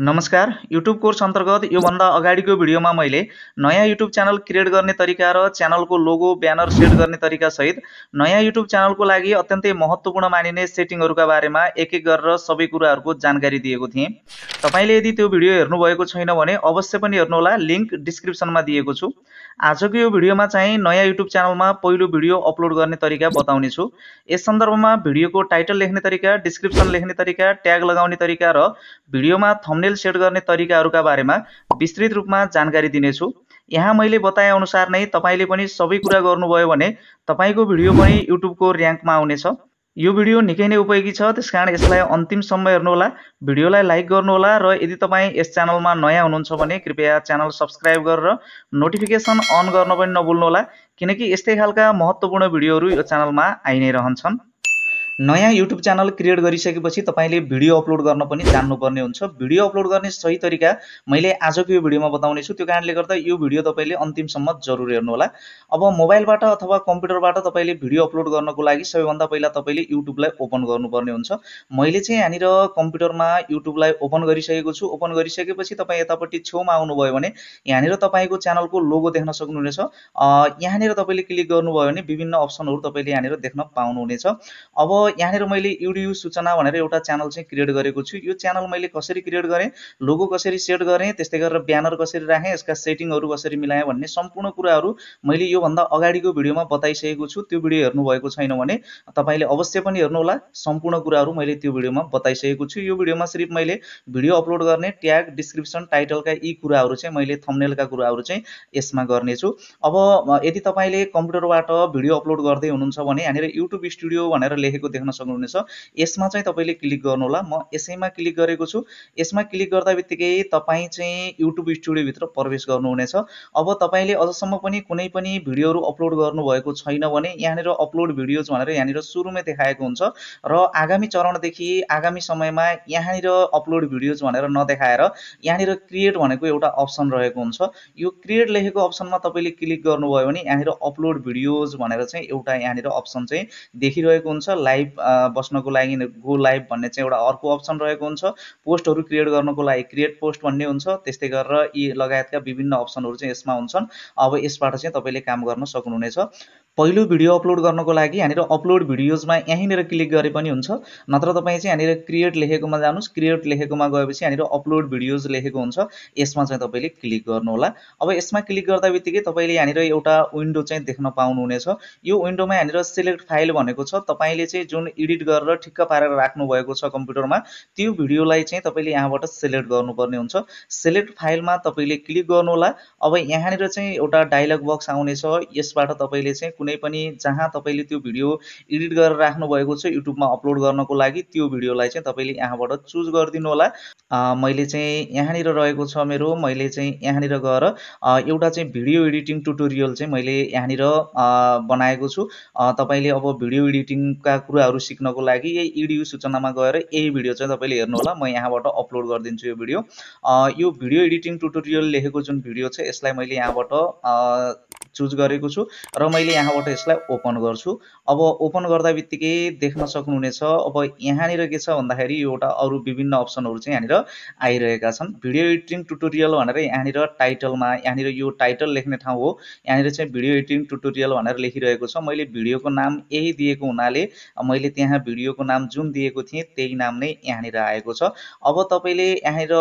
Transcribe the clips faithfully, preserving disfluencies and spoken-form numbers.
नमस्कार। YouTube course अन्तर्गत योभन्दा अगाडिको भिडियोमा मैले नयाँ युट्युब च्यानल क्रिएट गर्ने तरिका र च्यानलको लोगो ब्यानर सेट गर्ने तरिका सहित नयाँ युट्युब च्यानलको लागि अत्यन्तै महत्त्वपूर्ण मानिने सेटिङहरूका बारेमा एक एक गरेर सबै कुराहरूको जानकारी दिएको थिएँ। तपाईले यदि त्यो भिडियो हेर्नुभएको छैन भने अवश्य पनि हेर्नुहोला, लिङ्क डिस्क्रिप्सनमा दिएको छु। आजको यो भिडियोमा चाहिँ नयाँ युट्युब च्यानलमा पहिलो भिडियो अपलोड गर्ने तरिका बताउने छु। यस सन्दर्भमा भिडियोको टाइटल लेख्ने तरिका, डिस्क्रिप्सन लेख्ने तरिका, ट्याग लगाउने तरिका र भिडियोमा थम्बनेल सेट गर्ने तरिकाहरूका बारेमा विस्तृत रूपमा जानकारी दिनेछु। यहाँ मैले बताए अनुसार नै तपाईले पनि सबै कुरा गर्नुभयो भने तपाईको भिडियो पनि युट्युबको र्याङ्कमा आउनेछ। यो भिडियो निकै नै उपयोगी छ, त्यसकारण यसलाई अन्तिमसम्म हेर्नुहोला। भिडियोलाई लाइक गर्नुहोला र यदि तपाईँ यस च्यानलमा नयाँ हुनुहुन्छ भने कृपया च्यानल सब्स्क्राइब गरेर नोटिफिकेसन अन गर्न पनि नभुल्नुहोला, किनकि यस्तै खालका महत्त्वपूर्ण भिडियोहरू यो च्यानलमा आइ नै रहन्छन्। नयाँ युट्युब च्यानल क्रिएट गरिसकेपछि तपाईले भिडियो अपलोड गर्न पनि जान्नुपर्ने हुन्छ। भिडियो अपलोड गर्ने सही तरिका मैले आजको यो भिडियोमा बताउने छु, त्यो कारणले गर्दा यो भिडियो तपाईले अन्तिमसम्म जरुर हेर्नुहोला। अब मोबाइलबाट अथवा कम्प्युटरबाट तपाईले भिडियो अपलोड गर्नको लागि सबैभन्दा पहिला तपाईले युट्युबलाई ओपन गर्नुपर्ने हुन्छ। मैले चाहिँ यहाँनिर कम्प्युटरमा युट्युबलाई ओपन गरिसकेको छु। ओपन गरिसकेपछि तपाईँ यतापट्टि छेउमा आउनुभयो भने यहाँनिर तपाईको च्यानलको लोगो देख्न सक्नुहुनेछ। यहाँनिर तपाईले क्लिक गर्नुभयो भने विभिन्न अप्सनहरू तपाईले यहाँनिर देख्न पाउनुहुनेछ। अब यहाँनिर मैले युडियु सूचना भनेर एउटा च्यानल चाहिँ क्रिएट गरेको छु। यो च्यानल मैले कसरी क्रिएट गरेँ, लोगो कसरी सेट गरेँ, त्यस्तै गरेर ब्यानर कसरी राखेँ, यसका सेटिङहरू कसरी मिलाएँ भन्ने सम्पूर्ण कुराहरू मैले योभन्दा अगाडिको भिडियोमा बताइसकेको छु। त्यो भिडियो हेर्नुभएको छैन भने तपाईले अवश्य पनि हेर्नुहोला। सम्पूर्ण कुराहरू मैले त्यो भिडियोमा बताइसकेको छु। यो भिडियोमा सिर्फ मैले भिडियो अपलोड गर्ने ट्याग, डिस्क्रिप्सन, टाइटलका यी कुराहरू चाहिँ मैले थम्बनेलका कुराहरू चाहिँ यसमा गर्नेछु। अब यदि तपाईले कम्प्युटरबाट भिडियो अपलोड गर्दै हुनुहुन्छ भने यहाँनिर युट्युब स्टुडियो भनेर लेखेको देख्न सक्नुहुनेछ। यसमा चाहिँ तपाईले क्लिक गर्नुहोला। म यसैमा क्लिक गरेको छु। यसमा क्लिक गर्दा बित्तिकै तपाईँ चाहिँ युट्युब स्टुडियो भित्र प्रवेश गर्नुहुनेछ। अब तपाईले अझसम्म पनि कुनै पनि भिडियोहरू अपलोड गर्नुभएको छैन भने यहाँनिर अपलोड भिडियोज भनेर यहाँनिर सुरुमै देखाएको हुन्छ र आगामी चरणदेखि आगामी समयमा यहाँनिर अपलोड भिडियोज भनेर नदेखाएर यहाँनिर क्रिएट भनेको एउटा अप्सन रहेको हुन्छ। यो क्रिएट लेखेको अप्सनमा तपाईले क्लिक गर्नुभयो भने यहाँनिर अपलोड भिडियोज भनेर चाहिँ एउटा यहाँनिर अप्सन चाहिँ देखिरहेको हुन्छ। लाइभ बस्नको लागि गो लाइभ भन्ने चाहिँ एउटा अर्को अप्सन रहेको हुन्छ। पोस्टहरू क्रिएट गर्नको लागि क्रिएट पोस्ट भन्ने हुन्छ। त्यस्तै गरेर यी लगायतका विभिन्न अप्सनहरू चाहिँ यसमा हुन्छन्। अब यसबाट चाहिँ तपाईले काम गर्न सक्नुहुनेछ। पहिलो भिडियो अपलोड गर्नको लागि यहाँनिर अपलोड भिडियोजमा यहीँनिर क्लिक गरे पनि हुन्छ, नत्र तपाईँ चाहिँ यहाँनिर क्रिएट लेखेकोमा जानुहोस्। क्रिएट लेखेकोमा गएपछि यहाँनिर अपलोड भिडियोज लेखेको हुन्छ, यसमा चाहिँ तपाईले क्लिक गर्नुहोला। अब यसमा क्लिक गर्दा बित्तिकै तपाईले यहाँनिर एउटा विन्डो चाहिँ देख्न पाउनुहुनेछ। यो विन्डोमा यहाँनिर सिलेक्ट फाइल भनेको छ। तपाईले चाहिँ जुन एडिट गरेर ठिक्क पारेर राख्नु भएको छ कम्प्युटरमा, त्यो भिडियोलाई चाहिँ तपाईले यहाँबाट सिलेक्ट गर्नुपर्ने हुन्छ। सिलेक्ट फाइलमा तपाईले क्लिक गर्नुहोला। अब यहाँनिर चाहिँ एउटा डायलग बक्स आउनेछ। यसबाट तपाईले चाहिँ कुनै पनि जहाँ तपाईले त्यो भिडियो एडिट गरेर राख्नु भएको छ युट्युबमा अपलोड गर्नको लागि त्यो भिडियोलाई चाहिँ तपाईले यहाँबाट चुज गरिदिनु होला। मैले चाहिँ यहाँनिर रहेको छ मेरो, मैले चाहिँ यहाँनिर गएर एउटा चाहिँ भिडियो एडिटिङ ट्युटोरियल चाहिँ मैले यहाँनिर बनाएको छु। तपाईले अब भिडियो एडिटिङका कुराहरू सिक्नको लागि यही युडियु सूचनामा गएर यही भिडियो चाहिँ तपाईले हेर्नु होला। म यहाँबाट अपलोड गरिदिन्छु यो भिडियो। यो भिडियो एडिटिङ ट्युटोरियल लेखेको जुन भिडियो छ यसलाई मैले यहाँबाट चुज गरेको छु र मैले यहाँबाट यसलाई ओपन गर्छु। अब ओपन गर्दा बित्तिकै देख्न सक्नुहुनेछ। अब यहाँनिर के छ भन्दाखेरि एउटा अरू विभिन्न अप्सनहरू चाहिँ यहाँनिर आइरहेका छन्। भिडियो एडिटिङ ट्युटोरियल भनेर यहाँनिर टाइटलमा यहाँनिर यो टाइटल लेख्ने ठाउँ हो। यहाँनिर चाहिँ भिडियो एडिटिङ ट्युटोरियल भनेर लेखिरहेको छ। मैले भिडियोको नाम यही दिएको हुनाले मैले त्यहाँ भिडियोको नाम जुन दिएको थिएँ त्यही नाम नै यहाँनिर आएको छ। अब तपाईले यहाँनिर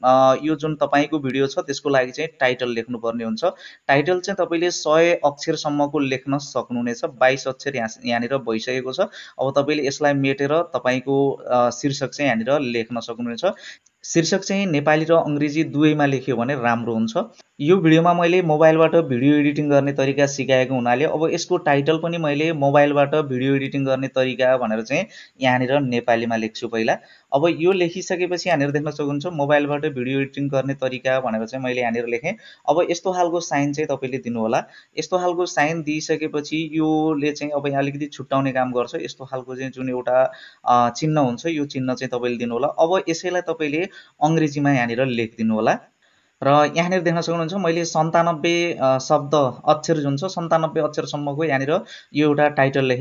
यो जुन तपाईको भिडियो छ त्यसको लागि चाहिँ टाइटल लेख्नुपर्ने हुन्छ। टाइटल चाहिँ तपाईले सय अक्षरसम्मको लेख्न सक्नुहुनेछ। बाइस अक्षर यहाँनिर भइसकेको छ। अब तपाईले यसलाई मेटेर तपाईको शीर्षक चाहिँ यहाँनिर लेख्न सक्नुहुनेछ। शीर्षक चाहिँ नेपाली र अङ्ग्रेजी दुवैमा लेख्यो भने राम्रो हुन्छ। यो भिडियोमा मैले मोबाइलबाट भिडियो एडिटिङ गर्ने तरिका सिकाएको हुनाले अब यसको टाइटल पनि मैले मोबाइलबाट भिडियो एडिटिङ गर्ने तरिका भनेर चाहिँ यहाँनिर नेपालीमा लेख्छु पहिला। अब यो लेखिसकेपछि यहाँनिर देख्न सक्नुहुन्छ मोबाइलबाट भिडियो एडिटिङ गर्ने तरिका भनेर चाहिँ मैले यहाँनिर लेखेँ। अब यस्तो खालको साइन चाहिँ तपाईले दिनु होला। यस्तो खालको साइन दिइसकेपछि योले चाहिँ अब यहाँ अलिकति छुट्याउने काम गर्छ। यस्तो खालको चाहिँ जुन एउटा चिन्ह हुन्छ यो चिन्ह चाहिँ तपाईले दिनु होला। अब यसैलाई तपाईले अङ्ग्रेजीमा यहाँनिर लेखिदिनु होला र यहाँनिर देख्न सक्नुहुन्छ मैले सन्तानब्बे शब्द अक्षर जुन छ सन्तानब्बे अक्षरसम्मको यहाँनिर यो एउटा टाइटल लेखेको छु।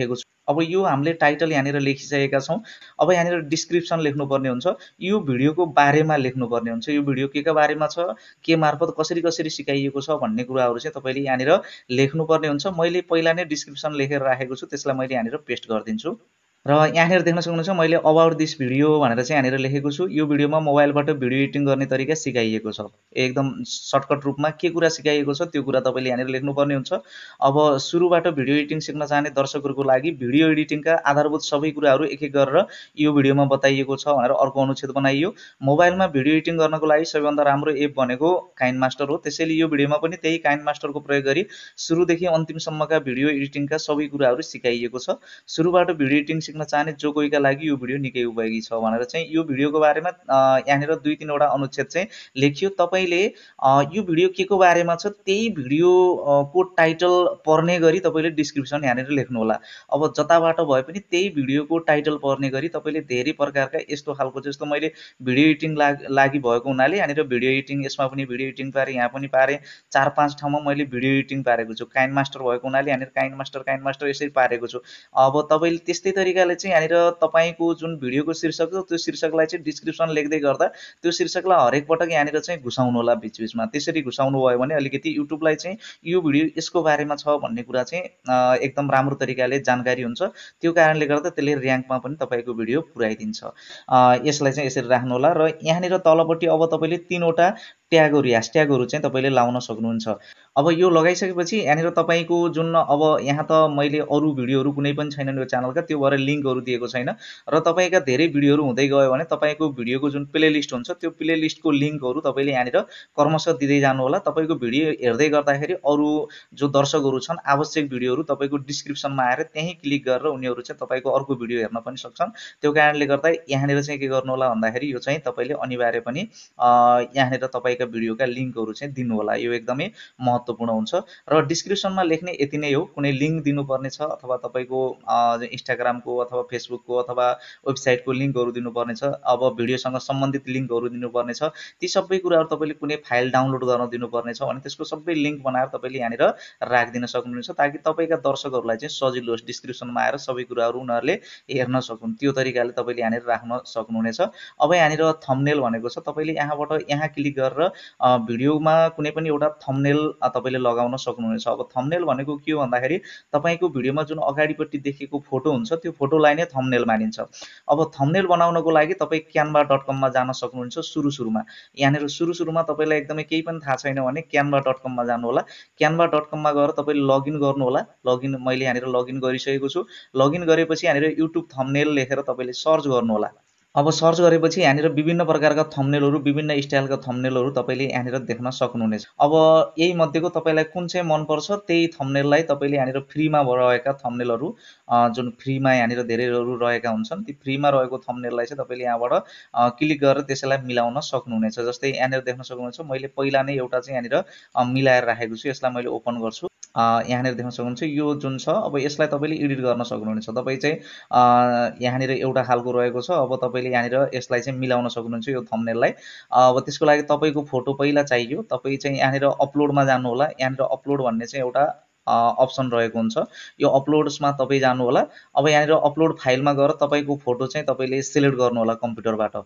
अब यो हामीले टाइटल यहाँनिर लेखिसकेका छौँ। अब यहाँनिर डिस्क्रिप्सन लेख्नुपर्ने हुन्छ, यो भिडियोको बारेमा लेख्नुपर्ने हुन्छ, यो भिडियो के का बारेमा छ, के मार्फत कसरी कसरी सिकाइएको छ भन्ने कुराहरू चाहिँ तपाईँले यहाँनिर लेख्नुपर्ने हुन्छ। मैले पहिला नै डिस्क्रिप्सन लेखेर राखेको छु, त्यसलाई मैले यहाँनिर पेस्ट गरिदिन्छु। र यहाँनिर देख्न सक्नुहुन्छ मैले अबाउट दिस भिडियो भनेर चाहिँ यहाँनिर लेखेको छु। यो भिडियोमा मोबाइलबाट भिडियो एडिटिङ गर्ने तरिका सिकाइएको छ। एकदम सर्टकट रूपमा के कुरा सिकाइएको छ त्यो कुरा तपाईँले यहाँनिर लेख्नुपर्ने हुन्छ। अब सुरुबाट भिडियो एडिटिङ सिक्न चाहने दर्शकहरूको लागि भिडियो एडिटिङका आधारभूत सबै कुराहरू एक एक गरेर यो भिडियोमा बताइएको छ भनेर अर्को अनुच्छेद बनाइयो। मोबाइलमा भिडियो एडिटिङ गर्नको लागि सबैभन्दा राम्रो एप भनेको काइनमास्टर हो, त्यसैले यो भिडियोमा पनि त्यही काइनमास्टरको प्रयोग गरी सुरुदेखि अन्तिमसम्मका भिडियो एडिटिङका सबै कुराहरू सिकाइएको छ। सुरुबाट भिडियो एडिटिङ सिक्न चाहने जो कोहीका लागि यो भिडियो निकै उपयोगी छ भनेर चाहिँ यो भिडियोको बारेमा यहाँनिर दुई तिनवटा अनुच्छेद चाहिँ लेखियो। तपाईँले यो भिडियो के को बारेमा छ त्यही भिडियोको टाइटल पर्ने गरी तपाईँले डिस्क्रिप्सन यहाँनिर लेख्नु होला। अब जताबाट भए पनि त्यही भिडियोको टाइटल पर्ने गरी तपाईँले धेरै प्रकारका यस्तो खालको, जस्तो मैले भिडियो एडिटिङ लागि भएको हुनाले यहाँनिर भिडियो एडिटिङ, यसमा पनि भिडियो एडिटिङ पारेँ, यहाँ पनि पारेँ, चार पाँच ठाउँमा मैले भिडियो एडिटिङ पारेको छु। काइनमास्टर भएको हुनाले यहाँनिर काइनमास्टर काइनमास्टर यसरी पारेको छु। अब तपाईँले त्यस्तै तरिकाले चाहिँ यहाँनिर तपाईँको जुन भिडियोको शीर्षक छ त्यो शीर्षकलाई चाहिँ डिस्क्रिप्सन लेख्दै गर्दा त्यो शीर्षकलाई हरेक पटक यहाँनिर चाहिँ घुसाउनु होला बिचबिचमा। त्यसरी घुसाउनु भयो भने अलिकति युट्युबलाई चाहिँ यो भिडियो यसको बारेमा छ भन्ने कुरा चाहिँ एकदम राम्रो तरिकाले जानकारी हुन्छ। त्यो कारणले गर्दा त्यसले र्याङ्कमा पनि तपाईँको भिडियो पुर्याइदिन्छ। यसलाई चाहिँ यसरी राख्नु होला। र यहाँनिर तलपट्टि अब तपाईँले तीनवटा ट्यागहरू, ह्यासट्यागहरू चाहिँ तपाईँले लाउन सक्नुहुन्छ। अब यो लगाइसकेपछि यहाँनिर तपाईँको जुन, अब यहाँ त मैले अरू भिडियोहरू कुनै पनि छैनन् यो च्यानलका, त्यो भएर लिङ्कहरू दिएको छैन। र तपाईँका धेरै भिडियोहरू हुँदै गयो भने तपाईँको भिडियोको जुन प्लेलिस्ट हुन्छ त्यो प्लेलिस्टको लिङ्कहरू तपाईँले यहाँनिर क्रमशः दिँदै जानु होला। तपाईँको भिडियो हेर्दै गर्दाखेरि अरू जो दर्शकहरू छन् आवश्यक भिडियोहरू तपाईँको डिस्क्रिप्सनमा आएर त्यहीँ क्लिक गरेर उनीहरू चाहिँ तपाईँको अर्को भिडियो हेर्न पनि सक्छन्। त्यो कारणले गर्दा यहाँनिर चाहिँ के गर्नु होला भन्दाखेरि यो चाहिँ तपाईँले अनिवार्य पनि यहाँनिर तपाईँका भिडियोका लिङ्कहरू चाहिँ दिनु होला। यो एकदमै महत्त्वपूर्ण हुन्छ। र डिस्क्रिप्सनमा लेख्ने यति नै हो। कुनै लिङ्क दिनुपर्ने छ अथवा तपाईँको इन्स्टाग्रामको अथवा फेसबुकको अथवा वेबसाइटको लिङ्कहरू दिनुपर्ने छ, अब भिडियोसँग सम्बन्धित लिङ्कहरू दिनुपर्ने छ, ती सबै कुराहरू तपाईँले कुनै फाइल डाउनलोड गर्न दिनुपर्ने छ भने त्यसको सबै लिङ्क बनाएर तपाईँले यहाँनिर राखिदिन सक्नुहुन्छ, ताकि तपाईँका दर्शकहरूलाई चाहिँ सजिलो होस्, डिस्क्रिप्सनमा आएर सबै कुराहरू उनीहरूले हेर्न सकुन्। त्यो तरिकाले तपाईँले यहाँनिर राख्न सक्नुहुनेछ। अब यहाँनिर थम्बनेल भनेको छ, तपाईँले यहाँबाट यहाँ क्लिक गरेर भिडियोमा कुनै पनि एउटा थम्बनेल तपाईँले लगाउन सक्नुहुनेछ। अब थम्बनेल भनेको के हो भन्दाखेरि तपाईँको भिडियोमा जुन अगाडिपट्टि देखेको फोटो हुन्छ त्यो फोटोलाई नै थम्बनेल मानिन्छ। अब थम्बनेल बनाउनको लागि तपाईँ क्यानभा डट कममा जान सक्नुहुन्छ। सुरु सुरुमा यहाँनिर सुरु सुरुमा तपाईँलाई एकदमै केही पनि थाहा छैन भने क्यानभा डट कममा जानु होला। क्यानभा डट कममा गएर तपाईँले लगइन गर्नु होला। लगइन मैले यहाँनिर लगइन गरिसकेको छु। लगइन गरेपछि यहाँनिर युट्युब थम्बनेल लेखेर तपाईँले सर्च गर्नु होला। अब सर्च गरेपछि यहाँनिर विभिन्न प्रकारका थम्बनेलहरू, विभिन्न स्टाइलका थम्बनेलहरू तपाईँले यहाँनिर देख्न सक्नुहुनेछ। अब यही मध्येको तपाईँलाई कुन चाहिँ मनपर्छ त्यही थम्बनेललाई तपाईँले यहाँनिर फ्रीमा रहेका थम्बनेलहरू, जुन फ्रीमा यहाँनिर धेरैहरू रहेका हुन्छन्, ती फ्रीमा रहेको थम्बनेललाई चाहिँ तपाईँले यहाँबाट क्लिक गरेर त्यसैलाई मिलाउन सक्नुहुनेछ। जस्तै यहाँनिर देख्न सक्नुहुन्छ मैले पहिला नै एउटा चाहिँ यहाँनिर मिलाएर राखेको छु। यसलाई मैले ओपन गर्छु। यहाँनिर देख्न सक्नुहुन्छ यो जुन छ, अब यसलाई तपाईँले एडिट गर्न सक्नुहुनेछ। तपाईँ चाहिँ यहाँनिर एउटा खालको रहेको छ, अब तपाईँले यहाँनिर यसलाई चाहिँ मिलाउन सक्नुहुन्छ यो थम्बनेललाई। अब त्यसको लागि तपाईँको फोटो पहिला चाहियो। तपाईँ चाहिँ यहाँनिर अपलोडमा जानु होला। यहाँनिर अपलोड भन्ने चाहिँ एउटा अप्सन रहेको हुन्छ। यो अपलोड्समा तपाईँ जानु होला। अब यहाँनिर अपलोड फाइलमा गएर तपाईँको फोटो चाहिँ तपाईँले सिलेक्ट गर्नु होला कम्प्युटरबाट।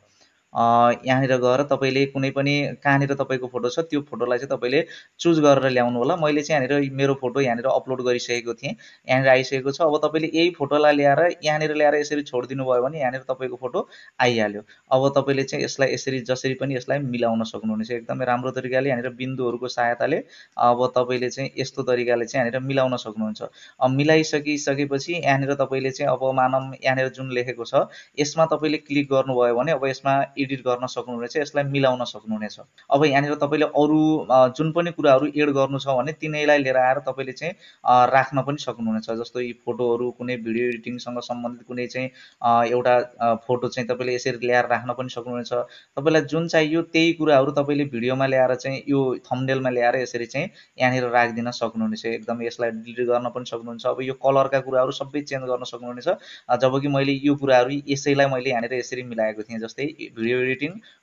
यहाँनिर गएर तपाईँले कुनै पनि कहाँनिर तपाईँको फोटो छ त्यो फोटोलाई चाहिँ तपाईँले चुज गरेर ल्याउनु होला। मैले चाहिँ यहाँनिर मेरो फोटो यहाँनिर अपलोड गरिसकेको थिएँ, यहाँनिर आइसकेको छ। अब तपाईँले यही फोटोलाई ल्याएर यहाँनिर ल्याएर यसरी छोडिदिनु भयो भने यहाँनिर तपाईँको फोटो आइहाल्यो। अब तपाईँले चाहिँ यसलाई यसरी जसरी पनि यसलाई मिलाउन सक्नुहुनेछ एकदमै राम्रो तरिकाले। यहाँनिर बिन्दुहरूको सहायताले अब तपाईँले चाहिँ यस्तो तरिकाले चाहिँ यहाँनिर मिलाउन सक्नुहुन्छ। अब मिलाइसकिसकेपछि यहाँनिर तपाईँले चाहिँ अब मानम यहाँनिर जुन लेखेको छ यसमा तपाईँले क्लिक गर्नुभयो भने अब यसमा एडिट गर्न सक्नुहुनेछ, यसलाई मिलाउन सक्नुहुनेछ। अब यहाँनिर तपाईँले अरू जुन पनि कुराहरू एड गर्नु छ भने तिनैलाई लिएर आएर तपाईँले चाहिँ राख्न पनि सक्नुहुनेछ। जस्तो यी फोटोहरू कुनै भिडियो एडिटिङसँग सम्बन्धित कुनै चाहिँ एउटा फोटो चाहिँ तपाईँले यसरी ल्याएर राख्न पनि सक्नुहुनेछ। तपाईँलाई जुन चाहियो त्यही कुराहरू तपाईँले भिडियोमा ल्याएर चाहिँ यो थम्बनेलमा ल्याएर यसरी चाहिँ यहाँनिर राखिदिन सक्नुहुनेछ। एकदम यसलाई डिलिट गर्न पनि सक्नुहुन्छ। अब यो कलरका कुराहरू सबै चेन्ज गर्न सक्नुहुनेछ। जबकि मैले यो कुराहरू यसैलाई मैले यहाँनिर यसरी मिलाएको थिएँ। जस्तै भिडियो एडिटिङ,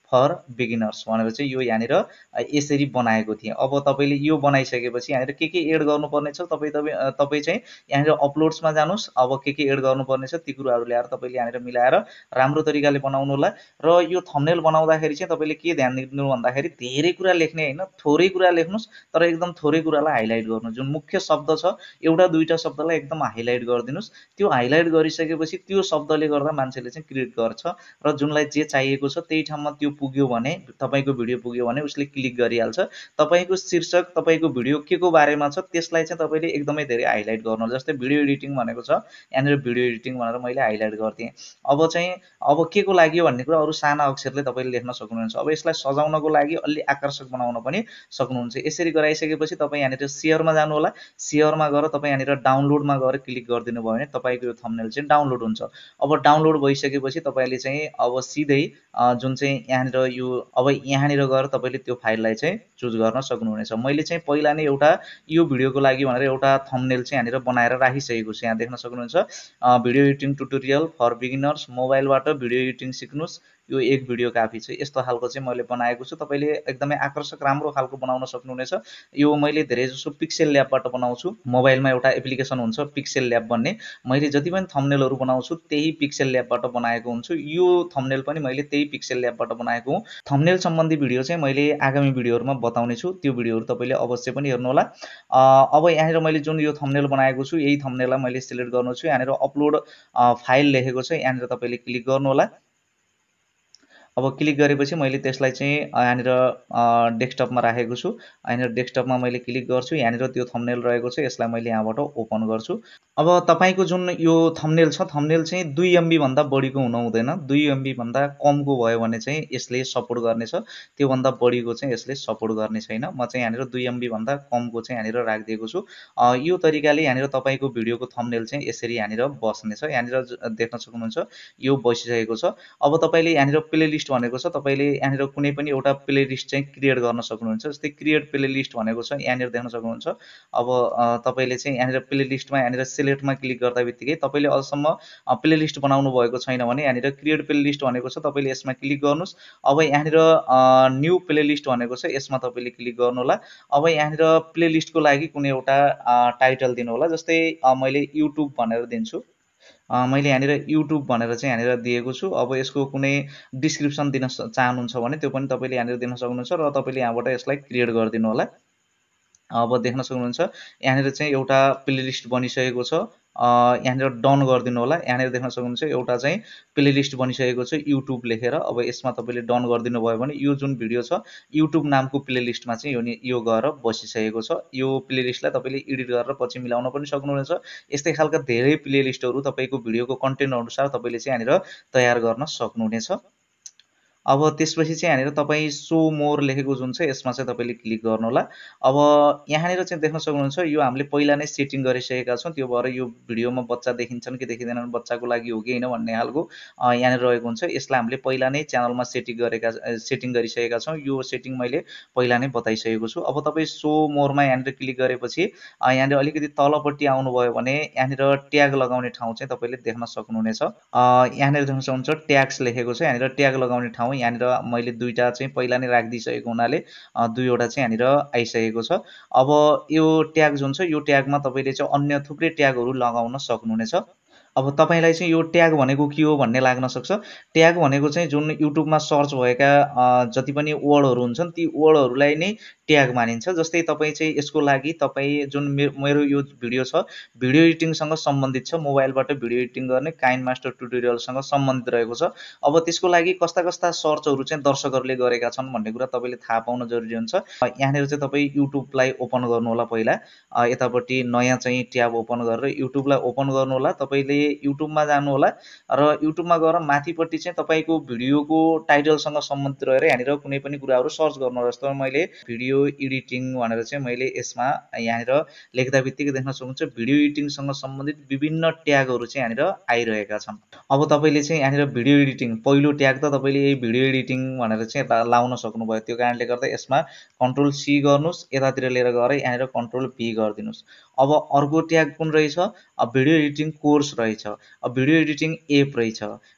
फर बिगिनर्स भनेर चाहिँ यो यहाँनिर यसरी बनाएको थिएँ। अब तपाईँले यो बनाइसकेपछि यहाँनिर के के एड गर्नुपर्ने छ तपाईँ तपाईँ तपाईँ चाहिँ यहाँनिर अपलोड्समा जानुहोस्। अब के के एड गर्नुपर्ने छ ती कुराहरू ल्याएर तपाईँले यहाँनिर मिलाएर राम्रो तरिकाले बनाउनु होला। र यो थम्बनेल बनाउँदाखेरि चाहिँ तपाईँले के ध्यान दिनु भन्दाखेरि धेरै कुरा लेख्ने होइन, थोरै कुरा लेख्नुहोस् तर एकदम थोरै कुरालाई हाइलाइट गर्नु। जुन मुख्य शब्द छ एउटा दुईवटा शब्दलाई एकदम हाइलाइट गरिदिनुहोस्। त्यो हाइलाइट गरिसकेपछि त्यो शब्दले गर्दा मान्छेले चाहिँ क्लिक गर्छ र जुनलाई जे चाहिएको छ त्यही ठाउँमा त्यो पुग्यो भने तपाईँको भिडियो पुग्यो भने उसले क्लिक गरिहाल्छ। तपाईँको शीर्षक तपाईँको भिडियो के को बारेमा छ त्यसलाई चाहिँ तपाईँले एकदमै धेरै हाइलाइट गर्नु। जस्तै भिडियो एडिटिङ भनेको छ, यहाँनिर भिडियो एडिटिङ भनेर मैले हाइलाइट गरिदिएँ। अब चाहिँ अब के को लागि भन्ने कुरा अरू साना अक्षरले तपाईँले लेख्न सक्नुहुन्छ। अब यसलाई सजाउनको लागि अलि आकर्षक बनाउन पनि सक्नुहुन्छ। यसरी गराइसकेपछि तपाईँ यहाँनिर सेयरमा जानु होला। सेयरमा गएर तपाईँ यहाँनिर डाउनलोडमा गएर क्लिक गरिदिनु भयो भने तपाईँको यो थम्बनेल चाहिँ डाउनलोड हुन्छ। अब डाउनलोड भइसकेपछि तपाईँले चाहिँ अब सिधै जुन चाहिँ यहाँनिर यो अब यहाँनिर गएर तपाईँले त्यो फाइललाई चाहिँ चुज गर्न सक्नुहुनेछ। मैले चाहिँ पहिला नै एउटा यो भिडियोको लागि भनेर एउटा थम्बनेल चाहिँ यहाँनिर बनाएर राखिसकेको छु। यहाँ देख्न सक्नुहुन्छ video editing tutorial for beginners, मोबाइलबाट भिडियो एडिटिङ सिक्नुहोस्, यो एक भिडियो काफी छ। यस्तो खालको चाहिँ मैले बनाएको छु। तपाईँले एकदमै आकर्षक राम्रो खालको बनाउन सक्नुहुनेछ। यो मैले धेरै जसो पिक्सेल ल्याबबाट बनाउँछु। मोबाइलमा एउटा एप्लिकेसन हुन्छ पिक्सेल ल्याब भन्ने, मैले जति पनि थम्बनेलहरू बनाउँछु त्यही पिक्सेल ल्याबबाट बनाएको हुन्छु। यो थम्बनेल पनि मैले त्यही पिक्सेल ल्याबबाट बनाएको हुँ। थम्बनेल सम्बन्धी भिडियो चाहिँ मैले आगामी भिडियोहरूमा बताउने छु। त्यो भिडियोहरू तपाईँले अवश्य पनि हेर्नु होला। अब यहाँनिर मैले जुन यो थम्बनेल बनाएको छु यही थम्बनेललाई मैले सिलेक्ट गर्नु छु। यहाँनिर अपलोड फाइल लेखेको छ, यहाँनिर तपाईँले क्लिक गर्नु होला। अब क्लिक गरेपछि मैले त्यसलाई चाहिँ यहाँनिर डेस्कटपमा राखेको छु। यहाँनिर डेस्कटपमा मैले क्लिक गर्छु। यहाँनिर त्यो थम्बनेल रहेको छ, यसलाई मैले यहाँबाट ओपन गर्छु। अब तपाईँको जुन यो थम्बनेल छ थम्बनेल चाहिँ दुई एमबी भन्दा बढीको हुनु हुँदैन। दुई एमबी भन्दा कमको भयो भने चाहिँ यसले सपोर्ट गर्नेछ, त्योभन्दा बढीको चाहिँ यसले सपोर्ट गर्ने छैन। म चाहिँ यहाँनिर दुई एमबी भन्दा कमको चाहिँ यहाँनिर राखिदिएको छु। यो तरिकाले यहाँनिर तपाईँको भिडियोको थम्बनेल चाहिँ यसरी यहाँनिर बस्नेछ। यहाँनिर देख्न सक्नुहुन्छ यो बसिसकेको छ। अब तपाईँले यहाँनिर प्लेलिस्ट भनेको छ, तपाईँले यहाँनिर कुनै पनि एउटा प्लेलिस्ट चाहिँ क्रिएट गर्न सक्नुहुन्छ। जस्तै क्रिएट प्लेलिस्ट भनेको छ, यहाँनिर देख्न सक्नुहुन्छ। अब तपाईँले चाहिँ यहाँनिर प्लेलिस्टमा यहाँनिर सिलेक्टमा क्लिक गर्दा बित्तिकै तपाईँले अझसम्म प्लेलिस्ट बनाउनु भएको छैन भने यहाँनिर क्रिएट प्लेलिस्ट भनेको छ, तपाईँले यसमा क्लिक गर्नुहोस्। अब यहाँनिर न्यू प्लेलिस्ट भनेको छ, यसमा तपाईँले क्लिक गर्नु होला। अब यहाँनिर प्लेलिस्टको लागि कुनै एउटा टाइटल दिनु होला। जस्तै मैले युट्युब भनेर दिन्छु। मैले यहाँनिर युट्युब भनेर चाहिँ यहाँनिर दिएको छु। अब यसको कुनै डिस्क्रिप्सन दिन चाहनुहुन्छ भने त्यो पनि तपाईँले यहाँनिर दिन सक्नुहुन्छ र तपाईँले यहाँबाट यसलाई क्रिएट गरिदिनु होला। अब देख्न सक्नुहुन्छ यहाँनिर चाहिँ एउटा प्लेलिस्ट बनिसकेको छ। यहाँनिर डन गरिदिनु होला। यहाँनिर देख्न सक्नुहुन्छ एउटा चाहिँ प्लेलिस्ट बनिसकेको छ युट्युब लेखेर। अब यसमा तपाईँले डन गरिदिनु भयो भने यो जुन भिडियो छ युट्युब नामको प्लेलिस्टमा चाहिँ यो यो गएर बसिसकेको छ। यो प्लेलिस्टलाई तपाईँले एडिट गरेर पछि मिलाउन पनि सक्नुहुनेछ। यस्तै खालका धेरै प्लेलिस्टहरू तपाईँको भिडियोको कन्टेन्ट अनुसार तपाईँले चाहिँ यहाँनिर तयार गर्न सक्नुहुनेछ। अब त्यसपछि चाहिँ यहाँनिर तपाईँ सो मोर लेखेको जुन छ यसमा चाहिँ तपाईँले क्लिक गर्नु होला। अब यहाँनिर चाहिँ देख्न सक्नुहुन्छ यो हामीले पहिला नै सेटिङ गरिसकेका छौँ, त्यो भएर यो भिडियोमा बच्चा देखिन्छन् कि देखिँदैनन्, बच्चाको लागि हो कि होइन भन्ने खालको यहाँनिर रहेको हुन्छ। यसलाई हामीले पहिला नै च्यानलमा सेटिङ गरेका सेटिङ गरिसकेका छौँ। यो सेटिङ मैले पहिला नै बताइसकेको छु। अब तपाईँ सो मोरमा यहाँनिर क्लिक गरेपछि यहाँनिर अलिकति तलपट्टि आउनुभयो भने यहाँनिर ट्याग लगाउने ठाउँ चाहिँ तपाईँले देख्न सक्नुहुनेछ। यहाँनिर देख्न सक्नुहुन्छ ट्याग्स लेखेको छ, यहाँनिर ट्याग लगाउने ठाउँ यहाँनिर मैले दुईवटा चाहिँ पहिला नै राखिदिइसकेको हुनाले दुईवटा चाहिँ यहाँनिर आइसकेको छ। अब यो ट्याग जुन छ यो ट्यागमा तपाईँले चाहिँ अन्य थुप्रै ट्यागहरू लगाउन सक्नुहुनेछ। अब तपाईँलाई चाहिँ यो ट्याग भनेको के हो भन्ने लाग्न सक्छ। ट्याग भनेको चाहिँ जुन युट्युबमा सर्च भएका जति पनि वर्डहरू हुन्छन् ती वर्डहरूलाई नै ट्याग मानिन्छ। जस्तै तपाईँ चाहिँ यसको लागि तपाईँ जुन मेरो यो भिडियो छ भिडियो एडिटिङसँग सम्बन्धित छ, मोबाइलबाट भिडियो एडिटिङ गर्ने काइन्ड मास्टर ट्युटोरियलसँग सम्बन्धित रहेको छ। अब त्यसको लागि कस्ता कस्ता सर्चहरू चाहिँ दर्शकहरूले गरेका छन् भन्ने कुरा तपाईँले थाहा पाउन जरुरी हुन्छ। यहाँनिर चाहिँ तपाईँ युट्युबलाई ओपन गर्नु होला। पहिला यतापट्टि नयाँ चाहिँ ट्याब ओपन गरेर युट्युबलाई ओपन गर्नु होला। तपाईँले युट्युबमा जानु होला र युट्युबमा गएर माथिपट्टि चाहिँ तपाईँको भिडियोको टाइटलसँग सम्बन्धित रहेर यहाँनिर कुनै पनि कुराहरू सर्च गर्नु होला। जस्तो मैले भिडियो एडिटिङ भनेर चाहिँ मैले यसमा यहाँनिर लेख्दा बित्तिकै देख्न सक्नुहुन्छ भिडियो एडिटिङसँग सम्बन्धित विभिन्न ट्यागहरू चाहिँ यहाँनिर आइरहेका छन्। अब तपाईँले चाहिँ यहाँनिर भिडियो एडिटिङ पहिलो ट्याग त तपाईँले यही भिडियो एडिटिङ भनेर चाहिँ लाउन सक्नुभयो। त्यो कारणले गर्दा यसमा कन्ट्रोल सी गर्नुहोस्, यतातिर लिएर गएर यहाँनिर कन्ट्रोल भी गरिदिनुहोस्। अब अर्को ट्याग कुन रहेछ भिडियो एडिटिङ कोर्स रहेछ, भिडियो एडिटिङ एप रहेछ,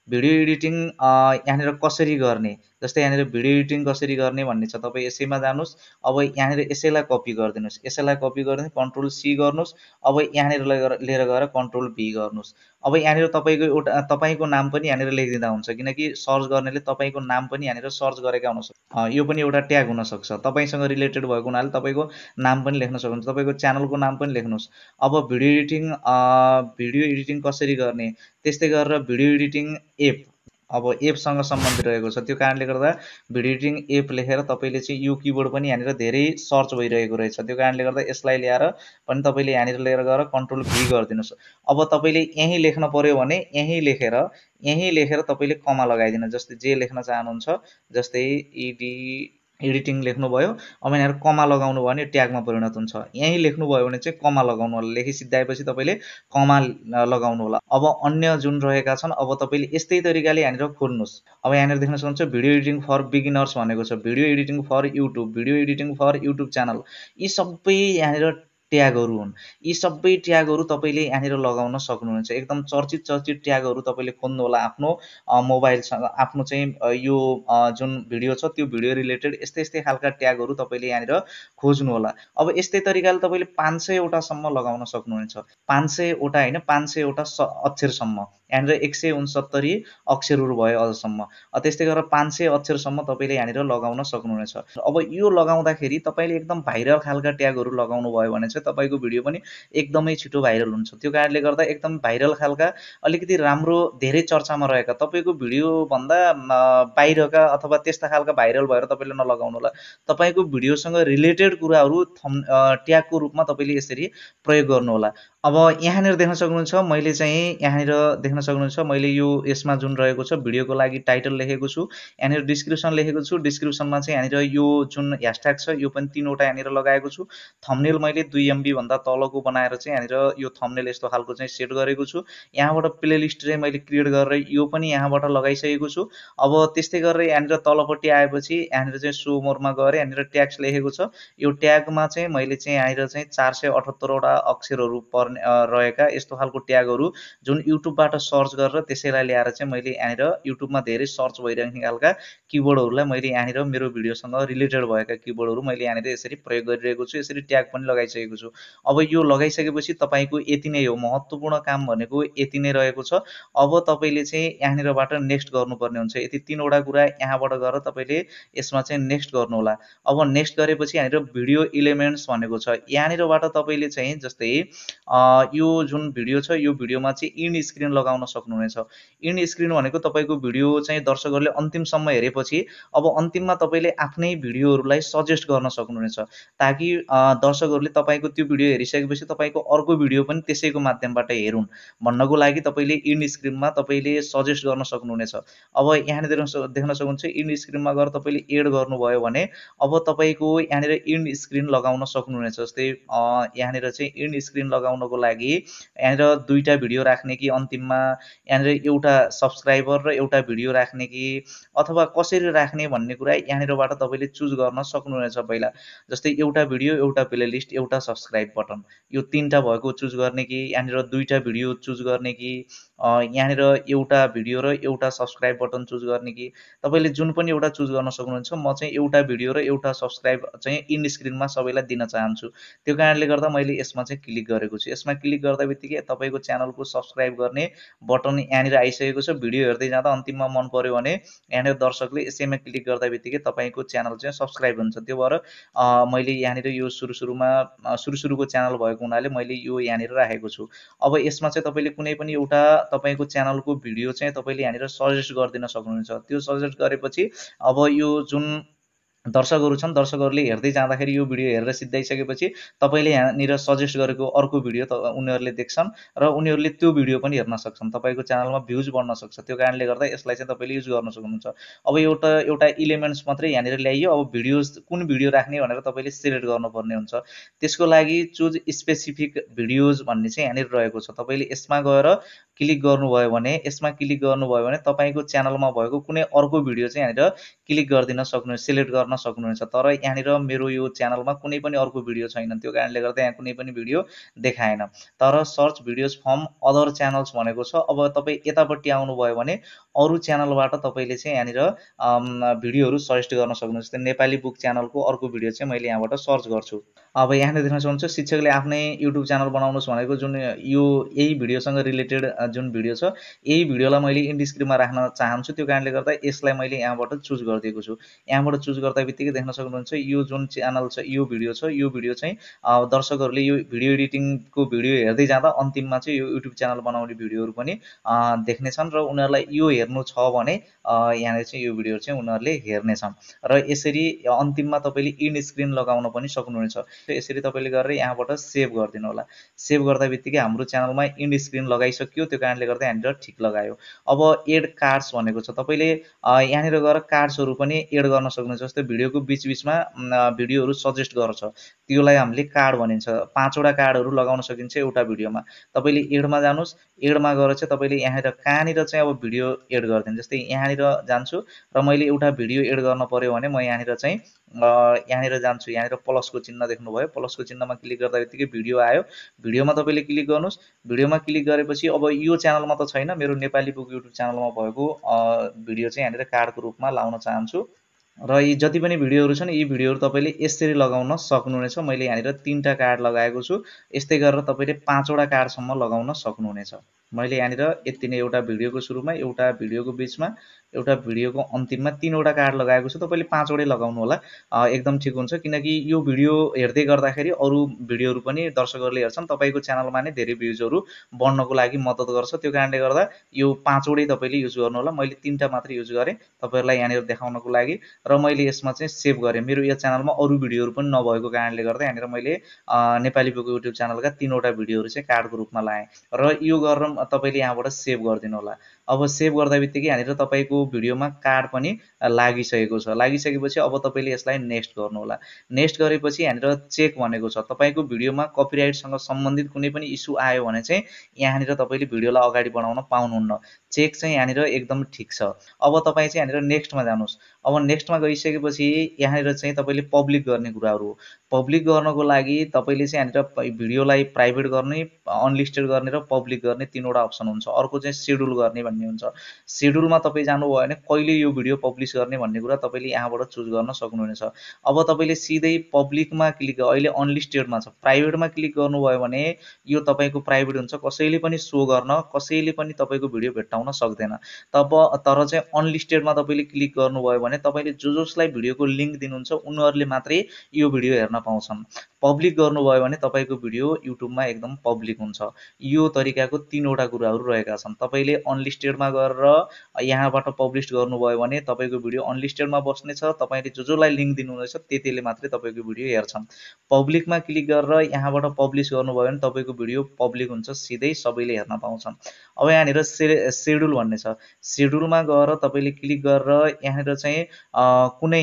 भिडियो एडिटिङ यहाँनिर कसरी गर्ने, जस्तै यहाँनिर भिडियो एडिटिङ कसरी गर्ने भन्ने छ। तपाईँ यसैमा जानुहोस्। अब यहाँनिर यसैलाई कपी गरिदिनुहोस्, यसैलाई कपी गरिदिनुहोस्, कन्ट्रोल सी गर्नुहोस्। अब यहाँनिर लिएर लिएर गएर कन्ट्रोल भी गर्नुहोस्। अब यहाँनिर तपाईँको एउटा तपाईँको नाम पनि यहाँनिर लेखिदिँदा हुन्छ, किनकि सर्च गर्नेले तपाईँको नाम पनि यहाँनिर सर्च गरेका हुनसक्छ। यो पनि एउटा ट्याग हुनसक्छ, तपाईँसँग रिलेटेड भएको हुनाले तपाईँको नाम पनि लेख्न सक्नुहुन्छ, तपाईँको च्यानलको नाम पनि लेख्नुहोस्। अब भिडियो एडिटिङ भिडियो एडिटिङ कसरी गर्ने, त्यस्तै गरेर भिडियो एडिटिङ एप, अब एपसँग सम्बन्धित रहेको छ, त्यो कारणले गर्दा भिडियो एडिटिङ एप लेखेर तपाईँले चाहिँ यो किबोर्ड पनि यहाँनिर धेरै सर्च भइरहेको रहेछ, त्यो कारणले गर्दा यसलाई ल्याएर पनि तपाईँले यहाँनिर लिएर गएर कन्ट्रोल भी गरिदिनुहोस्। अब तपाईँले यहीँ लेख्न पर्यो भने यहीँ लेखेर यहीँ लेखेर तपाईँले कमा लगाइदिनु, जस्तै जे लेख्न चाहनुहुन्छ, जस्तै इडी एडिटिङ लेख्नुभयो, अब यहाँनिर कमा लगाउनु भयो भने ट्यागमा परिणत हुन्छ। यहीँ लेख्नुभयो भने चाहिँ कमा लगाउनु होला, लेखि सिद्धाएपछि तपाईँले कमा लगाउनु होला। अब अन्य जुन रहेका छन्, अब तपाईँले यस्तै तरिकाले यहाँनिर खोल्नुहोस्। अब यहाँनिर देख्न सक्नुहुन्छ भिडियो एडिटिङ फर बिगिनर्स भनेको छ, video editing for YouTube, video editing for YouTube channel, यी सबै यहाँनिर ट्यागहरू हुन्। यी सबै ट्यागहरू तपाईँले यहाँनिर लगाउन सक्नुहुन्छ। एकदम चर्चित चर्चित ट्यागहरू तपाईँले खोज्नु होला आफ्नो मोबाइलसँग, आफ्नो चाहिँ यो जुन भिडियो छ त्यो भिडियो रिलेटेड यस्तै यस्तै खालका ट्यागहरू तपाईँले यहाँनिर खोज्नु होला। अब यस्तै तरिकाले तपाईँले पाँच सयवटासम्म लगाउन सक्नुहुन्छ, पाँच सयवटा होइन, पाँच सयवटा अक्षरसम्म, यहाँनिर एक सय उनसत्तरी अक्षरहरू भयो अझसम्म। त्यस्तै गरेर पाँच सय अक्षरसम्म तपाईँले यहाँनिर लगाउन सक्नुहुनेछ। अब यो लगाउँदाखेरि तपाईँले एकदम भाइरल खालका ट्यागहरू लगाउनु भयो भने चाहिँ तपाईँको भिडियो पनि एकदमै छिटो भाइरल हुन्छ। त्यो कारणले गर्दा एकदम भाइरल खालका अलिकति राम्रो धेरै चर्चामा रहेका तपाईँको भिडियोभन्दा बाहिरका अथवा त्यस्ता खालका भाइरल भएर तपाईँले नलगाउनु होला। तपाईँको भिडियोसँग रिलेटेड कुराहरू थम ट्यागको रूपमा तपाईँले यसरी प्रयोग गर्नु होला। अब यहाँनिर देख्न सक्नुहुन्छ मैले चाहिँ यहाँनिर देख्न सक्नुहुन्छ मैले यो यसमा जुन रहेको छ भिडियोको लागि टाइटल लेखेको छु, यहाँनिर डिस्क्रिप्सन लेखेको छु, डिस्क्रिप्सनमा चाहिँ यहाँनिर यो जुन ह्यासट्याग छ यो पनि तीनवटा यहाँनिर लगाएको छु। थम्बनेल मैले दुई एमबी भन्दा तलको बनाएर चाहिँ यहाँनिर यो थम्बनेल यस्तो खालको चाहिँ सेट गरेको छु। यहाँबाट प्लेलिस्ट चाहिँ मैले क्रिएट गरेर यो पनि यहाँबाट लगाइसकेको छु। अब त्यस्तै गरेर यहाँनिर तलपट्टि आएपछि यहाँनिर चाहिँ सो मोरमा गएर यहाँनिर ट्याग्स लेखेको छ। यो ट्यागमा चाहिँ मैले चाहिँ यहाँनिर चाहिँ चार सय अठहत्तरवटा अक्षरहरू पर्ने रहेका यस्तो खालको ट्यागहरू जुन युट्युबबाट सर्च गरेर त्यसैलाई ल्याएर चाहिँ मैले यहाँनिर युट्युबमा धेरै सर्च भइरहेको खालका किबोर्डहरूलाई मैले यहाँनिर मेरो भिडियोसँग रिलेटेड भएका किबोर्डहरू मैले यहाँनिर यसरी प्रयोग गरिरहेको छु, यसरी ट्याग पनि लगाइसकेको छु। अब यो लगाइसकेपछि तपाईँको यति नै हो, महत्त्वपूर्ण काम भनेको यति नै रहेको छ। अब तपाईँले चाहिँ यहाँनिरबाट नेक्स्ट गर्नुपर्ने हुन्छ। यति तीनवटा कुरा यहाँबाट गएर तपाईँले यसमा चाहिँ नेक्स्ट गर्नु होला। अब नेक्स्ट गरेपछि यहाँनिर भिडियो इलिमेन्ट्स भनेको छ, यहाँनिरबाट तपाईँले चाहिँ जस्तै यो जुन भिडियो छ यो भिडियोमा चाहिँ इन स्क्रिन लगाउन सक्नुहुनेछ। इन स्क्रिन भनेको तपाईँको भिडियो चाहिँ दर्शकहरूले अन्तिमसम्म हेरेपछि अब अन्तिममा तपाईँले आफ्नै भिडियोहरूलाई सजेस्ट गर्न सक्नुहुनेछ, ताकि दर्शकहरूले तपाईँको त्यो भिडियो हेरिसकेपछि तपाईँको अर्को भिडियो पनि त्यसैको माध्यमबाट हेरुन् भन्नको लागि तपाईँले इन स्क्रिनमा तपाईँले सजेस्ट गर्न सक्नुहुनेछ। अब यहाँनिर देख्न सक्नुहुन्छ इन स्क्रिनमा गएर तपाईँले एड गर्नुभयो भने अब तपाईँको यहाँनिर इन स्क्रिन लगाउन सक्नुहुनेछ। जस्तै यहाँनिर चाहिँ इन स्क्रिन लगाउनको लागि यहाँनिर दुईटा भिडियो राख्ने कि अन्तिममा यहाँनिर एउटा सब्सक्राइबर र एउटा भिडियो राख्ने कि अथवा कसरी राख्ने भन्ने कुरा यहाँनिरबाट तपाईँले चुज गर्न सक्नुहुनेछ। पहिला जस्तै एउटा भिडियो, एउटा प्लेलिस्ट, एउटा सब्सक्राइब बटन, यो तीनटा भएको चुज गर्ने कि यहाँनिर दुईटा भिडियो चुज गर्ने कि यहाँनिर एउटा भिडियो र एउटा सब्सक्राइब बटन चुज गर्ने कि तपाईँले जुन पनि एउटा चुज गर्न सक्नुहुन्छ। म चाहिँ एउटा भिडियो र एउटा सब्सक्राइब चाहिँ इन स्क्रिनमा सबैलाई दिन चाहन्छु, त्यो कारणले गर्दा मैले यसमा चाहिँ क्लिक गरेको छु। यसमा क्लिक गर्दा बित्तिकै तपाईँको च्यानलको सब्सक्राइब गर्ने बटन यहाँनिर आइसकेको छ। भिडियो हेर्दै जाँदा अन्तिममा मन पर्यो भने यहाँनिर दर्शकले यसैमा क्लिक गर्दा बित्तिकै तपाईँको च्यानल चाहिँ सब्सक्राइब हुन्छ। त्यो भएर मैले यहाँनिर यो सुरु सुरुमा सुरु सुरुको च्यानल भएको हुनाले मैले यो यहाँनिर राखेको छु। अब यसमा चाहिँ तपाईँले कुनै पनि एउटा तपाईँको च्यानलको भिडियो चाहिँ तपाईँले यहाँनिर सजेस्ट गरिदिन सक्नुहुन्छ। त्यो सजेस्ट गरेपछि अब यो जुन दर्शकहरू छन् दर्शकहरूले हेर्दै जाँदाखेरि यो भिडियो हेरेर सिद्धाइसकेपछि तपाईँले यहाँनिर सजेस्ट गरेको अर्को भिडियो त उनीहरूले देख्छन् र उनीहरूले त्यो भिडियो पनि हेर्न सक्छन्। तपाईँको च्यानलमा भ्युज बढ्न सक्छ, त्यो कारणले गर्दा यसलाई चाहिँ तपाईँले युज गर्न सक्नुहुन्छ। अब एउटा एउटा इलिमेन्ट्स मात्रै यहाँनिर ल्याइयो। अब भिडियोज कुन भिडियो राख्ने भनेर तपाईँले सिलेक्ट गर्नुपर्ने हुन्छ। त्यसको लागि चुज स्पेसिफिक भिडियोज भन्ने चाहिँ यहाँनिर रहेको छ। तपाईँले यसमा गएर क्लिक गर्नुभयो भने यसमा क्लिक गर्नुभयो भने तपाईँको च्यानलमा भएको कुनै अर्को भिडियो चाहिँ यहाँनिर क्लिक गरिदिन सक्नुहुन्छ, सिलेक्ट गर्न सक्नुहुन्छ। तर यहाँनिर मेरो यो च्यानलमा कुनै पनि अर्को भिडियो छैन, त्यो कारणले गर्दा यहाँ कुनै पनि भिडियो देखाएन। तर search videos from other channels भनेको छ। अब तपाईँ यतापट्टि आउनुभयो भने अरू च्यानलबाट तपाईले चाहिँ यहाँनिर भिडियोहरू सजेस्ट गर्न सक्नुहुन्छ। जस्तै नेपाली बुक च्यानलको अर्को भिडियो चाहिँ मैले यहाँबाट सर्च गर्छु। अब यहाँनिर देख्न सक्नुहुन्छ शिक्षकले आफ्नै युट्युब च्यानल बनाउनुहोस् भनेको जुन यो यही भिडियोसँग रिलेटेड जुन भिडियो छ यही भिडियोलाई मैले इन्ड स्क्रिनमा राख्न चाहन्छु। त्यो कारणले गर्दा यसलाई मैले यहाँबाट चुज गरिदिएको छु। यहाँबाट चुज गर्दा बित्तिकै देख्न सक्नुहुन्छ यो जुन च्यानल छ यो भिडियो छ यो भिडियो चाहिँ दर्शकहरूले यो भिडियो एडिटिङको भिडियो हेर्दै जाँदा अन्तिममा चाहिँ यो युट्युब च्यानल बनाउने भिडियोहरू पनि देख्नेछन् र उनीहरूलाई यो हेर्नु छ भने यहाँनिर चाहिँ यो भिडियो चाहिँ उनीहरूले हेर्नेछन् र यसरी अन्तिममा तपाईँले इन्ड स्क्रिन लगाउन पनि सक्नुहुनेछ। यसरी तपाईँले गरेर यहाँबाट सेभ गरिदिनु होला। सेभ गर्दा बित्तिकै हाम्रो च्यानलमा इन्ड स्क्रिन लगाइसक्यो, त्यो कारणले गर्दा यहाँनिर ठिक लगायो। अब एड कार्ड्स भनेको छ, तपाईँले यहाँनिर गएर कार्ड्सहरू पनि एड गर्न सक्नुहुन्छ। जस्तै भिडियोको बिचबिचमा भिडियोहरू सजेस्ट गर्छ त्यसलाई हामीले कार्ड भनिन्छ। पाँचवटा कार्डहरू लगाउन सकिन्छ एउटा भिडियोमा। तपाईँले एडमा जानुहोस्, एडमा गएर चाहिँ तपाईँले यहाँनिर कहाँनिर चाहिँ अब भिडियो एड गरिदिनु। जस्तै यहाँनिर जान्छु र मैले एउटा भिडियो एड गर्न पर्यो भने म यहाँनिर चाहिँ यहाँनिर जान्छु। यहाँनिर प्लसको चिन्ह देख्नुभयो, प्लसको चिन्हमा क्लिक गर्दा बित्तिकै भिडियो आयो। भिडियोमा तपाईँले क्लिक गर्नुहोस्। भिडियोमा क्लिक गरेपछि अब यो च्यानलमा त छैन, मेरो नेपाली बुक युट्युब च्यानलमा भएको भिडियो चाहिँ यहाँनिर कार्डको रूपमा लाउन चाहन्छु र यी जति पनि भिडियोहरू छन् यी भिडियोहरू तपाईँले यसरी लगाउन सक्नुहुनेछ। मैले यहाँनिर तीनटा कार्ड लगाएको छु। यस्तै गरेर तपाईँले पाँचवटा कार्डसम्म लगाउन सक्नुहुनेछ। मैले यहाँनिर यति नै एउटा भिडियोको सुरुमा, एउटा भिडियोको बिचमा, एउटा भिडियोको अन्तिममा तीनवटा कार्ड लगाएको छु। तपाईँले पाँचवटै लगाउनु होला, एकदम ठिक हुन्छ। किनकि यो भिडियो हेर्दै गर्दाखेरि अरू भिडियोहरू पनि दर्शकहरूले हेर्छन्, तपाईँको च्यानलमा नै धेरै भ्युजहरू बढ्नको लागि मद्दत गर्छ। त्यो कारणले गर्दा यो पाँचवटै तपाईँले युज गर्नु होला। मैले तीनटा मात्र युज गरेँ तपाईँहरूलाई यहाँनिर देखाउनको लागि र मैले यसमा चाहिँ सेभ गरेँ। मेरो यो च्यानलमा अरू भिडियोहरू पनि नभएको कारणले गर्दा यहाँनिर मैले नेपाली बुक युट्युब च्यानलका तीनवटा भिडियोहरू चाहिँ कार्डको रूपमा लाएँ र यो गरेर तपाईँले यहाँबाट सेभ गरिदिनु होला। अब सेभ गर्दा बित्तिकै यहाँनिर तपाईँको भिडियोमा कार्ड पनि लागिसकेको छ। लागिसकेपछि अब तपाईँले यसलाई नेक्स्ट गर्नु होला। नेक्स्ट गरेपछि यहाँनिर चेक भनेको छ। तपाईँको भिडियोमा कपिराइटसँग सम्बन्धित कुनै पनि इस्यु आयो भने चाहिँ यहाँनिर तपाईँले भिडियोलाई अगाडि बढाउन पाउनुहुन्न। चेक चाहिँ यहाँनिर एकदम ठिक छ। अब तपाईँ चाहिँ यहाँनिर नेक्स्टमा जानुहोस्। अब नेक्स्टमा गइसकेपछि यहाँनिर चाहिँ तपाईँले पब्लिक गर्ने कुराहरू हो। पब्लिक गर्नको लागि तपाईँले चाहिँ यहाँनिर भिडियोलाई प्राइभेट गर्ने, अनलिस्टेड गर्ने र पब्लिक गर्ने तीनवटा अप्सन हुन्छ। अर्को चाहिँ सेड्युल गर्ने भन्ने हुन्छ। सेड्युलमा तपाईँ जानुभयो भने कहिले यो भिडियो पब्लिस गर्ने भन्ने कुरा तपाईँले यहाँबाट चुज गर्न सक्नुहुनेछ। अब तपाईँले सिधै पब्लिकमा क्लिक, अहिले अनलिस्टेडमा छ, प्राइभेटमा क्लिक गर्नुभयो भने यो तपाईँको प्राइभेट हुन्छ, कसैले पनि सो गर्न, कसैले पनि तपाईँको भिडियो भेट्टाउन सक्दैन। तब तर चाहिँ अनलिस्टेडमा तपाईँले क्लिक गर्नुभयो भने तपाईँले जो जसलाई भिडियोको लिङ्क दिनुहुन्छ उनीहरूले मात्रै यो भिडियो हेर्न पाउँछन्। पब्लिक गर्नुभयो भने तपाईँको भिडियो युट्युबमा एकदम पब्लिक हुन्छ। यो तरिकाको तीनवटा कुराहरू रहेका छन्। तपाईँले अनलिस्टेडमा गरेर यहाँबाट पब्लिस गर्नुभयो भने तपाईँको भिडियो अनलिस्टेडमा बस्नेछ। तपाईँले जो जोलाई लिङ्क दिनुहुनेछ त्यतिले मात्रै तपाईँको भिडियो हेर्छन्। पब्लिकमा क्लिक गरेर यहाँबाट पब्लिस गर्नुभयो भने तपाईँको भिडियो पब्लिक हुन्छ, सिधै सबैले हेर्न पाउँछन्। अब यहाँनिर से सेड्युल भन्ने छ। सेड्युलमा गएर तपाईँले क्लिक गरेर यहाँनिर चाहिँ कुनै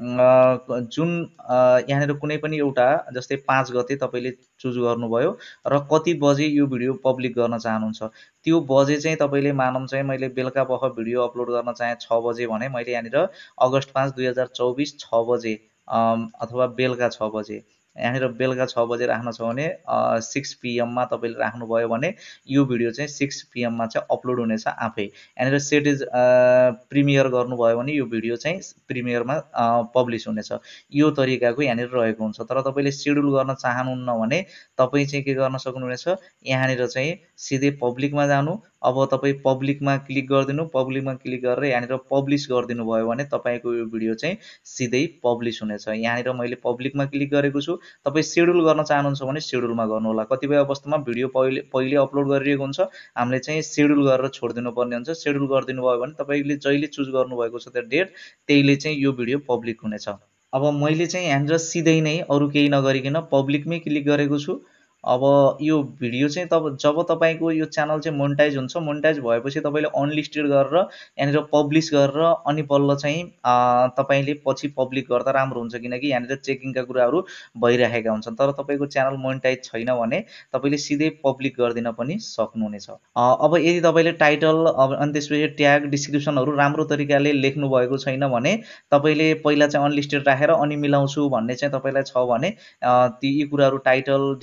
जुन यहाँनिर कुनै पनि एउटा, जस्तै पाँच गते तपाईँले चुज गर्नुभयो र कति बजे यो भिडियो पब्लिक गर्न चाहनुहुन्छ त्यो बजे चाहिँ तपाईँले मानौँ चाहिँ मैले बेलुका पख भिडियो अपलोड गर्न चाहेँ छ बजे भने मैले यहाँनिर अगस्त पाँच दुई हजार चौबिस छ बजे अथवा बेलुका छ बजे यहाँनिर बेलुका छ बजे राख्न छ भने सिक्स पिएममा तपाईँले राख्नुभयो भने यो भिडियो चाहिँ सिक्स पिएममा चाहिँ अपलोड हुनेछ आफै। यहाँनिर सेट इज प्रिमियर गर्नुभयो भने यो भिडियो चाहिँ प्रिमियरमा पब्लिस हुनेछ। यो तरिकाको यहाँनिर रहेको हुन्छ। तर तपाईँले सेड्युल गर्न चाहनुहुन्न भने तपाईँ चाहिँ के गर्न सक्नुहुनेछ, यहाँनिर चाहिँ सिधै पब्लिकमा जानु। अब तपाईँ पब्लिकमा क्लिक गरिदिनु। पब्लिकमा क्लिक गरेर यहाँनिर पब्लिस गरिदिनु भयो भने तपाईँको यो भिडियो चाहिँ सिधै पब्लिस हुनेछ। यहाँनिर मैले पब्लिकमा क्लिक गरेको छु। तपाईँ सेड्युल गर्न चाहनुहुन्छ भने सेड्युलमा गर्नु होला। कतिपय अवस्थामा भिडियो पहिले पहिले अपलोड गरिरहेको हुन्छ, हामीले चाहिँ सेड्युल गरेर छोडिदिनु पर्ने हुन्छ। सेड्युल गरिदिनु भयो भने तपाईँले जहिले चुज गर्नुभएको छ त्यो डेट, त्यहीले चाहिँ यो भिडियो पब्लिक हुनेछ। अब मैले चाहिँ यहाँनिर सिधै नै अरू केही नगरिकन पब्लिकमै क्लिक गरेको छु। अब यो भिडियो चाहिँ तब जब तपाईँको यो च्यानल चाहिँ मोनेटाइज हुन्छ, मोनेटाइज भएपछि तपाईँले अनलिस्टेड गरेर यहाँनिर पब्लिस गरेर अनि बल्ल चाहिँ तपाईँले पछि पब्लिक गर्दा राम्रो हुन्छ। किनकि यहाँनिर चेकिङका कुराहरू भइरहेका हुन्छन्। तर तपाईँको च्यानल मोनेटाइज छैन भने तपाईँले सिधै पब्लिक गरिदिन पनि सक्नुहुनेछ। अब यदि तपाईँले टाइटल अनि त्यसपछि ट्याग डिस्क्रिप्सनहरू राम्रो तरिकाले लेख्नु भएको छैन भने तपाईँले पहिला चाहिँ अनलिस्टेड राखेर अनि मिलाउँछु भन्ने चाहिँ तपाईँलाई छ भने ती यी कुराहरू टाइटल डिस्क्रिप्सन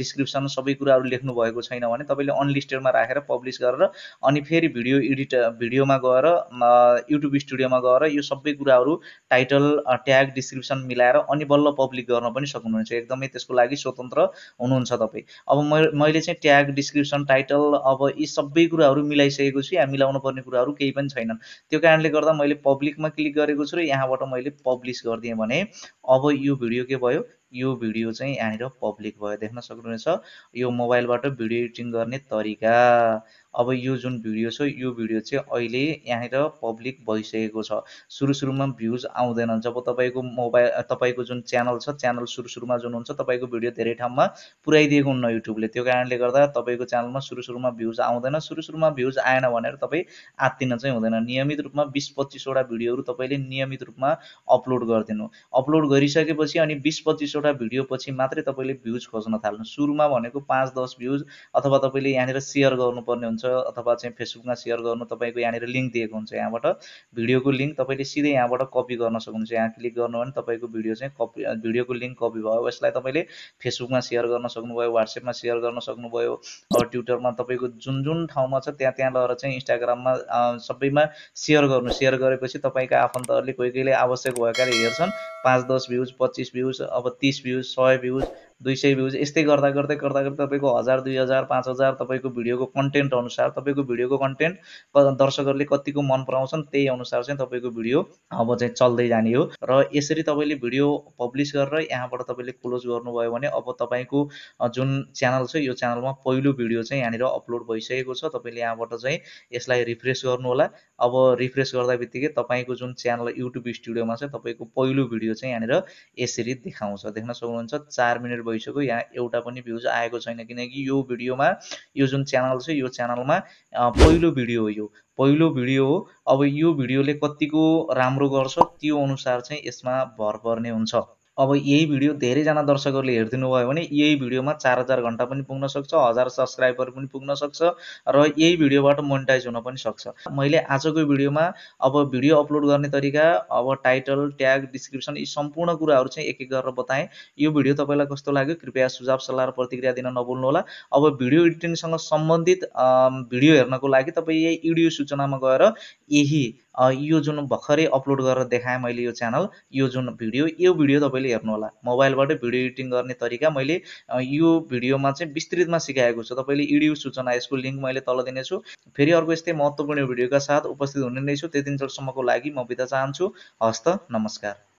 सबै कुराहरू लेख्नु भएको छैन भने तपाईले अनलिस्टेडमा राखेर पब्लिश गरेर अनि फेरि भिडियो एडिट भिडियोमा गएर युट्युब स्टुडियोमा गएर यो सबै कुराहरू टाइटल ट्याग डिस्क्रिप्सन मिलाएर अनि बल्ल पब्लिक गर्न पनि सक्नुहुन्छ। एकदमै त्यसको लागि स्वतन्त्र हुनुहुन्छ तपाई। अब मैले चाहिँ ट्याग डिस्क्रिप्सन टाइटल अब यी सबै कुराहरू मिलाइसकेको छु। यहाँ मिलाउनु पर्ने कुराहरू केही पनि छैनन्। त्यो कारणले गर्दा मैले पब्लिकमा क्लिक गरेको छु र यहाँबाट मैले पब्लिश गरिदिएँ भने अब यो भिडियो के भयो, यो भिडियो चाहिँ यहाँनिर पब्लिक भयो। देख्न सक्नुहुनेछ यो मोबाइलबाट भिडियो एडिटिङ गर्ने तरिका। अब यो जुन भिडियो छ यो भिडियो चाहिँ अहिले यहाँनिर पब्लिक भइसकेको छ। सुरु सुरुमा भ्युज आउँदैन। जब तपाईको मोबाइल तपाईको जुन च्यानल छ च्यानल सुरु सुरुमा जुन हुन्छ तपाईको भिडियो धेरै ठाउँमा पुर्याइदिएको हुन्न युट्युबले। त्यो कारणले गर्दा तपाईको च्यानलमा सुरु सुरुमा भ्युज आउँदैन। सुरु सुरुमा भ्युज आएन भनेर तपाई आत्तिन चाहिँ हुँदैन। नियमित रूपमा बीस पच्चीस वटा भिडियोहरू तपाईले नियमित रूपमा अपलोड गर्दिनु। अपलोड गरिसकेपछि अनि बीस पच्चीस वटा भिडियो पछि मात्रै तपाईले भ्युज खोज्न थाल्नु। सुरुमा भनेको पाँच दस भ्युज अथवा तपाईले यहाँनिर शेयर गर्नुपर्ने हुन्छ अथवा चाहिँ फेसबुकमा शेयर गर्नु तपाईको यहाँनिर लिंक दिएको हुन्छ। यहाँबाट भिडियोको लिंक तपाईले सिधै यहाँबाट कपी गर्न सक्नुहुन्छ। यहाँ क्लिक गर्नु भने तपाईको भिडियो चाहिँ कपी भिडियोको लिंक कपी भयो। यसलाई तपाईले फेसबुकमा शेयर गर्न सक्नुभयो, व्हाट्सएपमा शेयर गर्न सक्नुभयो, अब ट्विटरमा तपाईको जुन जुन ठाउँमा छ त्यहाँ त्यहाँ लगेर चाहिँ इन्स्टाग्राममा सबैमा शेयर गर्नु। शेयर गरेपछि तपाईका आफन्तहरूले कोही कोहीले आवश्यक भएकाले हेर्छन्। पाँच दस भ्युज पच्चीस भ्युज अब तीस भ्युज सय भ्युज दुई सय भ्युज यस्तै गर्दा गर्दै गर्दा गर्दै तपाईको हजार दुई हजार पाँच हजार तपाईको भिडियोको कन्टेन्ट अनुसार तपाईको भिडियोको कन्टेन्ट दर्शकहरूले कतिको मन पराउँछन् त्यही अनुसार चाहिँ तपाईको भिडियो अब चाहिँ चल्दै जाने हो। र यसरी तपाईले भिडियो पब्लिश गरेर यहाँबाट तपाईले क्लोज गर्नुभयो भने अब तपाईको जुन च्यानल छ यो च्यानलमा पहिलो भिडियो चाहिँ यहाँनिर अपलोड भइसकेको छ। तपाईले यहाँबाट चाहिँ यसलाई रिफ्रेश गर्नु होला। अब रिफ्रेश गर्दा बित्तिकै तपाईको जुन च्यानल युट्युब स्टुडियोमा छ तपाईको पहिलो भिडियो चाहिँ यहाँनिर यसरी देखाउँछ। देख्न सक्नुहुन्छ चार मिनेट भइसक्यो यहाँ एउटा पनि भ्युज आएको छैन किनकि यो भिडियोमा यो जुन च्यानल छ यो च्यानलमा पहिलो भिडियो हो। यो पहिलो भिडियो हो। अब यो भिडियोले कतिको राम्रो गर्छ त्यो अनुसार चाहिँ यसमा भर पर्ने हुन्छ। अब यही भिडियो धेरैजना दर्शकहरूले हेरिदिनु भयो भने यही भिडियोमा चार हजार घण्टा पनि पुग्न सक्छ, हजार सब्सक्राइबर पनि पुग्न सक्छ र यही भिडियोबाट मोनेटाइज हुन पनि सक्छ। मैले आजको भिडियोमा अब भिडियो अपलोड गर्ने तरिका, अब टाइटल ट्याग डिस्क्रिप्सन यी सम्पूर्ण कुराहरू चाहिँ एक एक गरेर बताएँ। यो भिडियो तपाईलाई कस्तो लाग्यो कृपया सुझाव सल्लाह र प्रतिक्रिया दिन नभुल्नु होला। अब भिडियो एडिटिङसँग सम्बन्धित भिडियो हेर्नको लागि तपाई यही भिडियो सूचनामा गएर यही यो जुन भर्खरै अपलोड गरेर देखाएँ मैले यो च्यानल यो जुन भिडियो यो भिडियो तपाईले हेर्नु होला। मोबाइलबाट भिडियो एडिटिङ गर्ने तरिका मैले यो भिडियोमा चाहिँ विस्तृतमा सिकाएको छु। तपाईले भिडियो सूचना यसको लिंक मैले तल दिनेछु। फेरि अर्को यस्तै महत्त्वपूर्ण भिडियोका साथ उपस्थित हुने नै छु। त्यति दिनसम्मको लागि म बिदा चाहन्छु। हस्त नमस्कार।